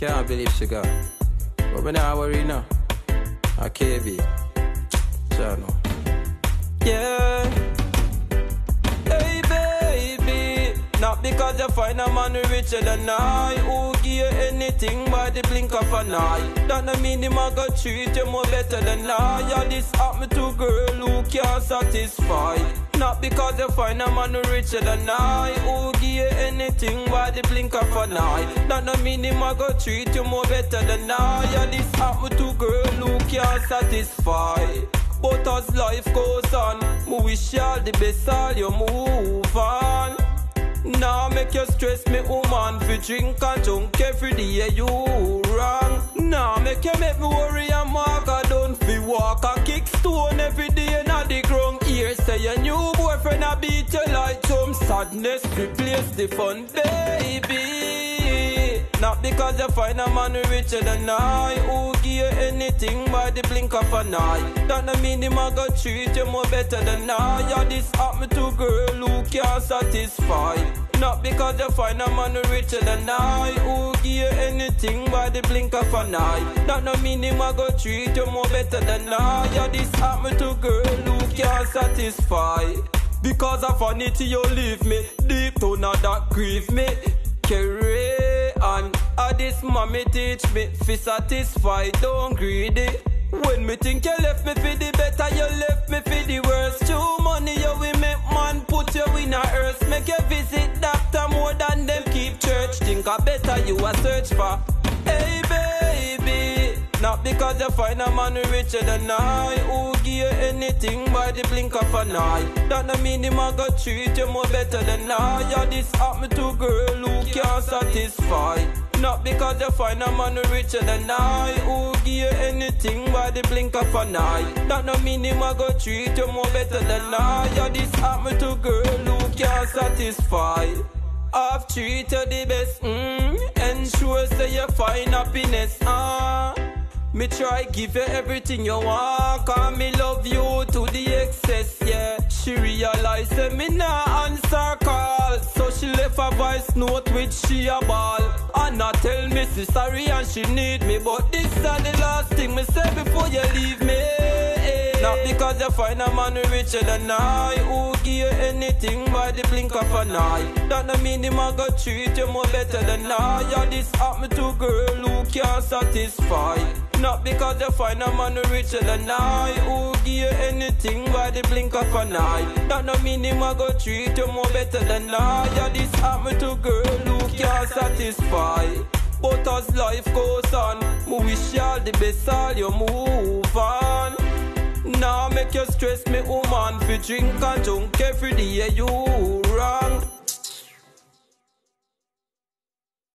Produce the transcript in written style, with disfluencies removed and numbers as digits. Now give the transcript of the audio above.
Can't believe she gone. But me not worry now. I KB. So no. Yeah. Hey baby, not because you find a man richer than I, who give you anything by the blink of an eye. That don't mean him a go treat you more better than I. Yeah, this happen to girl who can't satisfy. Not because you find a man richer than I, who give you anything by the blink of an eye. That don't mean him a go treat you more better than I. Yeah, this happen to girl who can't satisfy. But as life goes on, we wish you all the best, all you move on. Now make you stress me, woman, fi drink and junk every day you wrong. Now make you make me worry and mark a done fi walk and kick stone every day na the ground. Here say your new boyfriend a beat you like some sadness, replace the fun, baby. Not because you find a man richer than I, who give you anything by the blink of an eye. That don't mean him a go treat you more better than I. Yeah, this happen to girl who can't satisfy. Not because you find a man richer than I, who give you anything by the blink of an eye. That don't mean him a go treat you more better than I. Yeah, this happen to girl who can't satisfy. Because of vanity you leave me, deep down that grieve me. Carry on, this mommy teach me, fi satisfy, don't greedy. When me think you left me for the better, you left me for the worse. True money you will make man put you in a earth. Make you visit doctor more than them keep church. Think a better you a search for. Hey baby, not because you find a man richer than I, who give you anything by the blink of an eye. That don't mean him a go treat you more better than I. Yeah, this happen to girl who can't satisfy. Not because you find a man richer than I, who give you anything by the blink of an eye. That don't mean him a go treat you more better than I. Yeah, this happen to girl who can't satisfy. I've treated you the best, ensure say you find happiness, Me try give you everything you want, cause me love you to the excess, yeah. She realize that me nah answer call, so she left a voice note with she a ball. And I tell me she sorry and she need me, but this is the last thing me say before you leave me. Not because you find a man richer than I, who give you anything by the blink of an eye. That don't mean him a go treat you more better than I. Yeah, this happen to girl who can't satisfy. Not because you find a man richer than I, who give you anything by the blink of an eye. That don't mean him a go treat you more better than I. Yeah, this happen to girl who can't satisfy. But as life goes on, we wish you all the best, all you move on. Now make you stress me, woman, fi drink and junk every day you